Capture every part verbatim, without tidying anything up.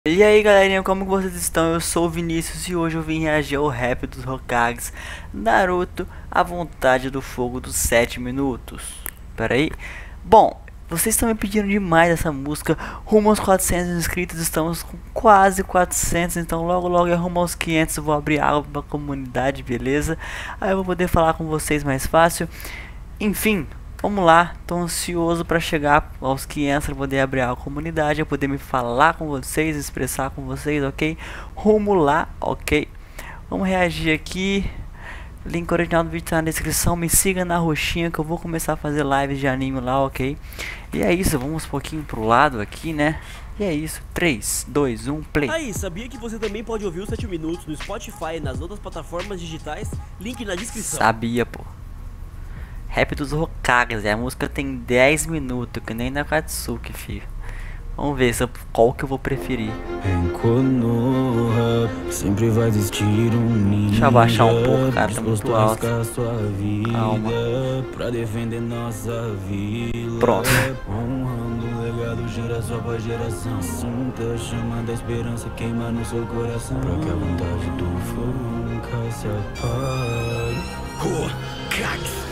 E aí galerinha, como vocês estão? Eu sou o Vinícius e hoje eu vim reagir ao rap dos Hokages Naruto, A Vontade do Fogo dos sete minutos. Pera aí. Bom, vocês estão me pedindo demais essa música. Rumo aos quatrocentos inscritos, estamos com quase quatrocentos. Então logo logo é rumo aos quinhentos. Eu vou abrir água pra comunidade, beleza? Aí eu vou poder falar com vocês mais fácil. Enfim, vamos lá, tô ansioso para chegar aos quinhentos para poder abrir a comunidade, para poder me falar com vocês, expressar com vocês, ok? Rumo lá, ok? Vamos reagir aqui. Link original do vídeo tá na descrição. Me siga na roxinha que eu vou começar a fazer lives de anime lá, ok? E é isso, vamos um pouquinho pro lado aqui, né? E é isso, três, dois, um, play. Aí, sabia que você também pode ouvir os sete minutos no Spotify e nas outras plataformas digitais? Link na descrição. Sabia, pô. Rap dos Hokages, a música tem dez minutos, que nem na Katsuki, filho. Vamos ver se eu, qual que eu vou preferir. Em Konoha sempre vai existir um ninja. Deixa eu abaixar um pouco, cara, tá muito alto. Calma. Pra defender nossa vila. Pronto. Honrando o legado geração após geração. Sinta a chama da esperança queimar no seu coração. Pra que a vontade do fogo nunca se apague. Hokages.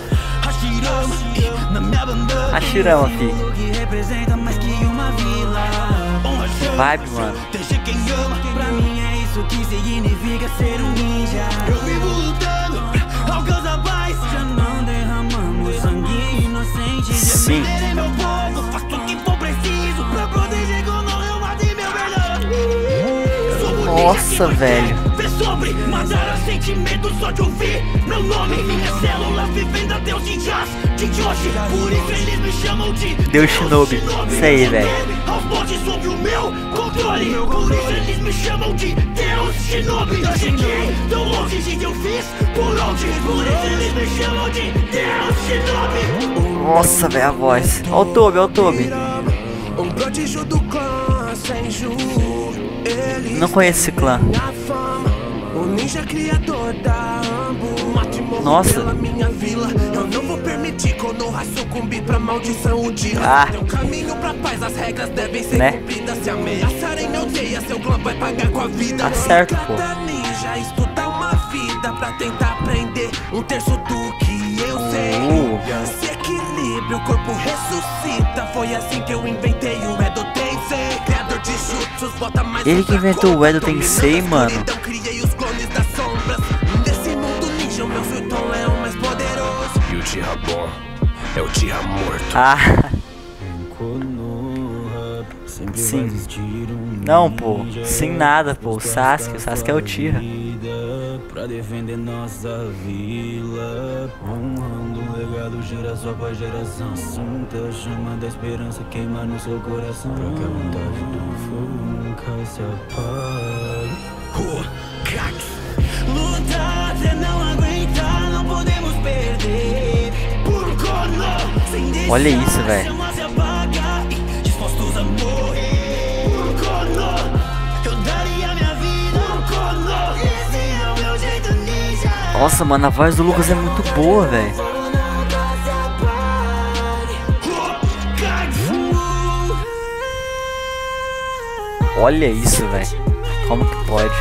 Hashirama, fi. Vibe, mano. Pra mim é isso que significa ser um ninja. Eu vivo lutando, alcança a paz. Já não derramamos sangue inocente. Sim. Meu povo, faz tudo que for preciso pra proteger quando eu matei meu melhor. Nossa, velho. Sobre matar sentimento só de ouvir meu nome, minhas células vivendo até os ninjas de hoje. Por isso eles me chamam de Deus Shinobi. Isso aí, velho. Aos montes sob o meu controle. Por isso eles me chamam de Deus Shinobi. Eu cheguei tão longe de eu fiz por onde. Por isso eles me chamam de Deus Shinobi. Nossa, velho, a voz. Ó o Tobi, ó o Tobi. Um prodígio do clã Senju. Não conheço esse clã. O ninja criador da Ambu. Nossa. Pela minha vila. Eu não vou permitir Konoha sucumbir pra maldição um dia. Ah. Tem um caminho pra paz, as regras devem ser né? cumpridas. Se ameaçarem meu dia, seu clã vai pagar com a vida. Tá certo, pô. Cada ninja estuda uma vida pra tentar aprender um terço do que eu sei. Uh. Se equilibra, o corpo ressuscita. Foi assim que eu inventei o Edo Tensei. Criador de jutsus, bota mais. Ele que inventou o Edo Tensei, mano. Então criei os clones das sombras. Desse mundo ninja, o meu Futon é o mais poderoso. E o Tira bom é o Tira morto. Ah. Em Konoha sempre Sim. vai existir um Não, pô. ninja. Sem nada, pô. O Sasuke, o Sasuke é o Tira. Pra defender nossa vila, honrando um legado geração após geração. Sinta a chama da esperança queimar no seu coração. Pra que a vontade do fogo nunca se apague. Lutar até não aguentar, não podemos perder. Por Konoha, sem deixar Olha isso, velho. a chama se apagar, dispostos a morrer. Por Konoha, eu daria minha vida. Por Konoha, esse é o meu jeito ninja. Nossa, mano, a voz do Lucas é muito boa, velho. Olha isso, velho. Como que pode?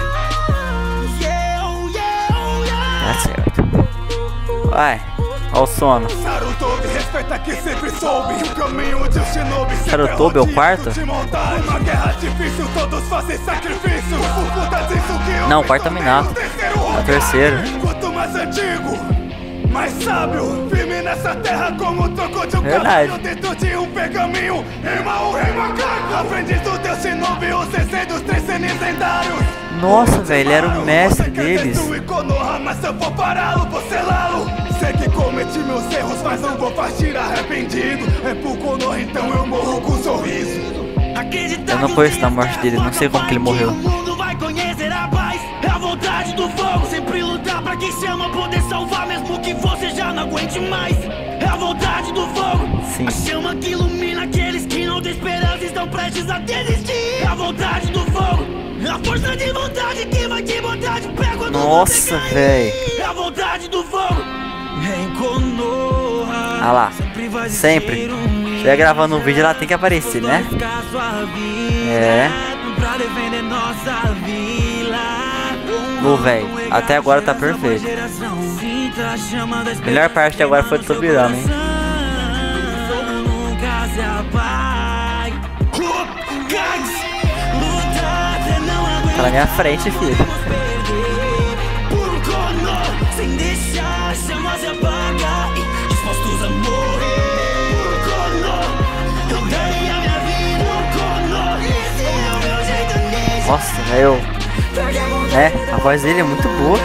Tá certo. Vai, ó o sono. Sarutobi, respeita que sempre soube que o caminho de um shinobi sempre Sarutobi é o rodeado quarto? de montar. Uma guerra difícil, todos fazem sacrifício. O Fukuda diz o que Não, homem o quarto é também, Minato. o terceiro É o Hokage. terceiro. Quanto mais antigo, mais sábio. Firme nessa terra como o troco de um Verdade. cavalo dentro de um pergaminho. Rima o rei macaco. Aprendiz do Deus Shinobi, o sensei dos três senis lendários. Nossa, velho, ele era o mestre deles. Você quer Konoha, mas eu vou pará-lo, vou selá-lo. Sei que cometi meus erros, mas não vou partir arrependido. É por Konoha, então eu morro com um sorriso. Eu não conheço a morte dele, não sei como que ele morreu. O mundo vai conhecer a paz, é a vontade do fogo. Sempre lutar pra quem se ama poder salvar, mesmo que você já não aguente mais. É a vontade do fogo, Sim. a chama que ilumina aqueles que não têm esperança, estão prestes a desistir. É a vontade do fogo, é a força de vontade que vai te botar de pé quando Nossa, você cair. véi. É a vontade do fogo. Em Konoha, Ah lá, sempre vai sempre. existir um Se estiver gravando um vídeo, ela tem que aparecer, né? arriscar sua vida É. pra pra defender nossa vila. Ô, velho, até agora tá perfeito. Melhor parte até agora foi do Tobirama, hein? Tá na minha frente, filho. Sem deixar chamas se apagar, dispostos a morrer. Eu dei a minha vida por Conor. Esse é o meu jeito nisso. Nossa, velho. É, a voz dele é muito boa.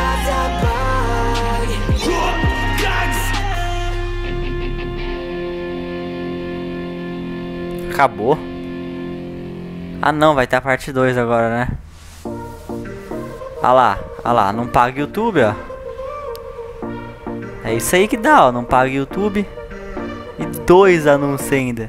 Acabou. Ah não, vai ter a parte dois agora, né? Ah lá, ah lá, não paga YouTube, ó. É isso aí que dá, ó, não paga YouTube. E dois anúncios ainda.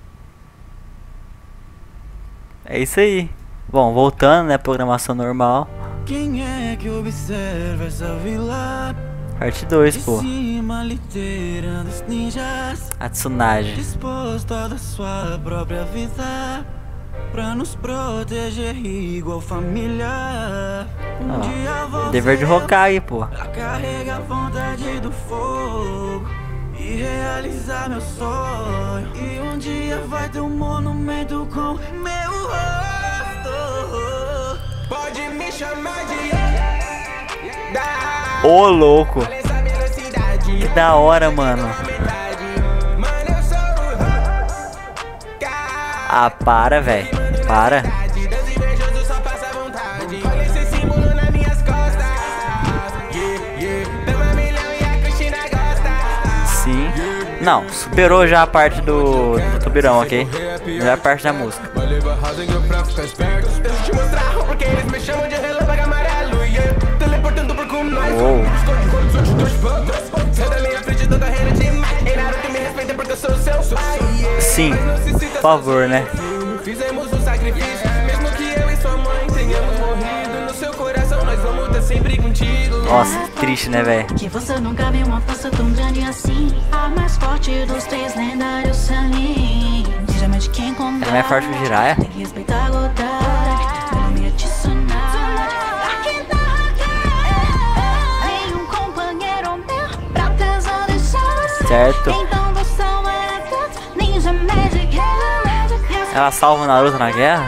É isso aí. Bom, voltando, né, programação normal. Quem é que observa essa vila? Parte dois, pô. Cima, liderando os ninjas, A Tsunade. disposto a dar sua própria vida pra nos proteger igual família. Um Ó, dia você dever de Hokage, pô. carrega a vontade do fogo e realizar meu sonho. E um dia vai ter um monumento com meu rosto. Pode me chamar de da Ô, louco. Que da hora, mano. Ah, para, velho. Para. Sim. Não, superou já a parte do, do Tobirão, ok? Já a parte da música. Uou. Sim, por favor, né? Fizemos um sacrifício, mesmo que eu e sua mãe tenhamos morrido, no seu coração nós vamos estar sempre contigo. Nossa, que triste, né, velho? Que você nunca viu uma força tão grande assim. A mais forte dos três lendários Sanin. Geralmente quem comanda. Ela é mais forte que o Jiraiya? Tem que respeitar a Godard. Meu nome é Tsunade. Aqui tá nenhum companheiro meu pra pesar de chaves. Certo. Então você é todo ninja magic. Ela salva o Naruto na guerra?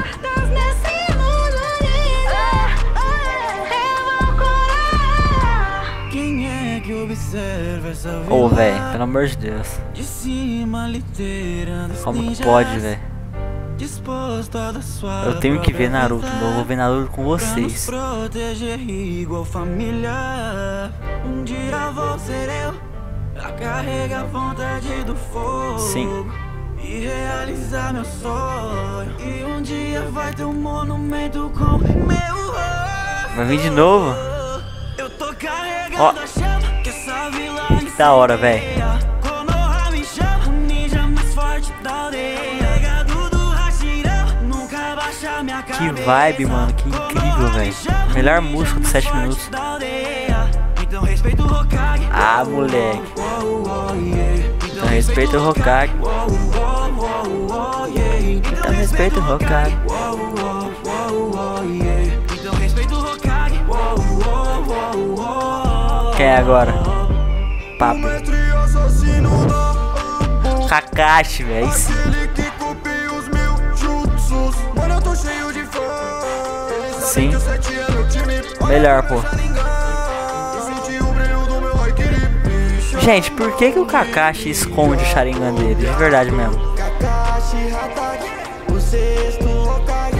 Quem é que observa essa vida? Ô, velho, pelo amor de Deus. De cima, liderando os Como que ninjas, pode, velho? disposto a dar sua Eu tenho que ver própria Naruto, vida eu vou ver Naruto com pra nos vocês. proteger igual família. Um dia vou ser eu a carregar a vontade do fogo. Sim. E realizar meu sonho. E um dia vai ter um monumento com meu rosto. Vai vir de novo? Eu tô carregando Ó. a chama que essa vila Que da hora, velho. Konoha me chama, o ninja mais forte da aldeia. Legado do Hashirama, nunca baixa minha Que cabeça. vibe, mano, que incrível, velho. Melhor música de sete minutos. Então respeita o Hokage. Ah, moleque. Então respeita o Hokage. Então respeita o Hokage. Então respeita o Hokage. Quem é agora? Papo. Kakashi, velho. Sim. Melhor, pô. Gente, por que que o Kakashi esconde o Sharingan dele? De verdade mesmo. Kakashi Hatake, o sexto Hokage.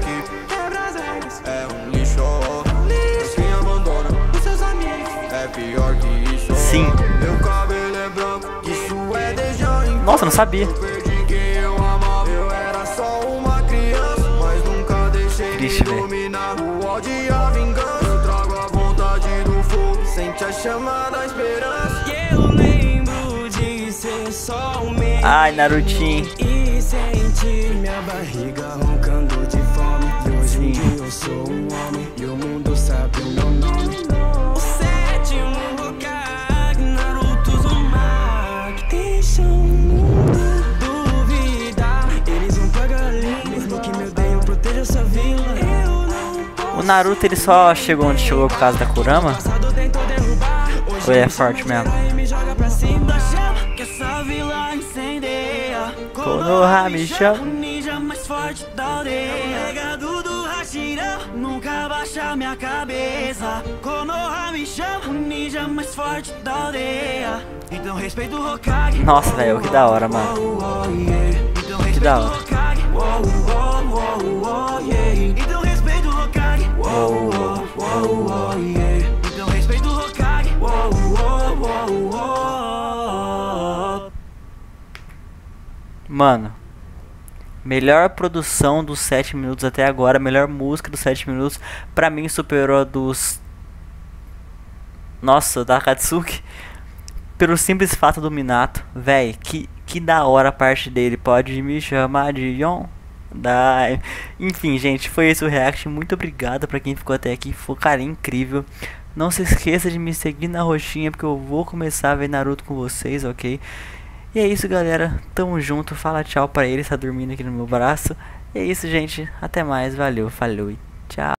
É um lixo, mas quem abandona os seus amigos é pior que isso. Sim. Meu cabelo é branco, isso é desde a infância. Nossa, não sabia. Perdi quem eu amava, eu era só uma criança, mas nunca deixei Triste, de velho. dominar o ódio e a vingança. Eu trago a vontade do fogo, sente a chama da esperança. Eu lembro de ser só um menino Ai, Narutinho. e sentir minha barriga roncando de fome. E hoje Sim. em dia eu sou um homem e o mundo sabe o meu nome. O sétimo Hokage, Naruto Uzumaki. Deixa o mundo duvidar, eles vão pagar língua. Mesmo que me odeiam, proteja essa vila. Naruto ele só chegou onde chegou por causa da Kurama? Ou ele é forte mesmo? Konoha me chama. Nunca baixa minha cabeça. Konoha me chama, o ninja mais forte da aldeia. Então respeita o Hokage. Nossa, velho, que da hora, mano. Que da hora. Então respeita o Hokage. Então respeita o Hokage. Mano, melhor produção dos sete minutos até agora, melhor música dos sete minutos, pra mim superou a dos... Nossa, da Akatsuki. Pelo simples fato do Minato, véi, que, que da hora a parte dele, pode me chamar de Yon? Da... Enfim, gente, foi esse o react, muito obrigado pra quem ficou até aqui, foi, cara, incrível. Não se esqueça de me seguir na roxinha, porque eu vou começar a ver Naruto com vocês, ok? E é isso, galera, tamo junto, fala tchau pra ele, tá dormindo aqui no meu braço. E é isso, gente, até mais, valeu, falou e tchau.